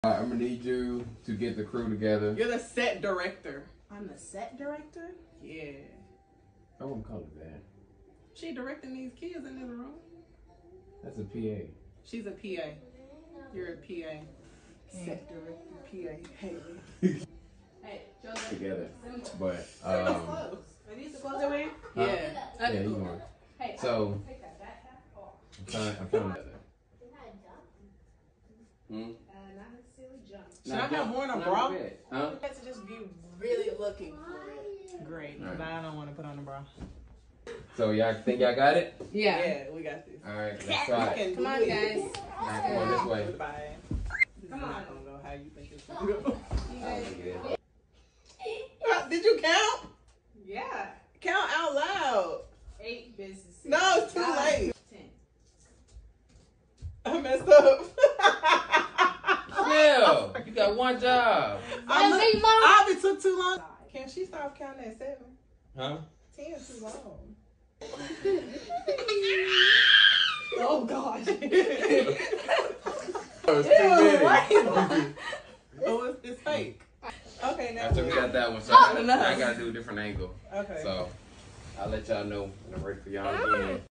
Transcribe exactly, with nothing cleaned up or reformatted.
I'm gonna need you to get the crew together. You're the set director. I'm the set director? Yeah. I wouldn't call it that. She directing these kids in this room. That's a P A. She's a P A. You're a P A. Set director, P A. Hey. Hey, Joseph. Together. But, Are um... these the clothes that we? Yeah. Huh? Yeah, you want. Hey, So, take that backpack off. I'm trying, I'm trying to... Hmm? Uh, not necessarily jump. Should I have worn a bra? Huh? I have to just be really looking for it. Great. Right. But I don't want to put on a bra. So, y'all think y'all got it? Yeah. Yeah, we got this. Alright, let's try it. Come on, guys. Alright, come on this way. Bye. This Come is on. not going to go how you think it's going to go. You guys. Uh, Did you count? Yeah. Count out loud. Eight businesses. No, it's too Nine. late. Ten. I messed up. Chill. You got one job. I look, Big Mom. Abby took too long. Can she stop counting at seven? Huh? Ten too long. Oh gosh. Oh, it's too many. Oh, it's, it's fake. Okay, now. After we got that one, so I gotta, I gotta do a different angle. Okay. So, I'll let y'all know when I'm ready for y'all again.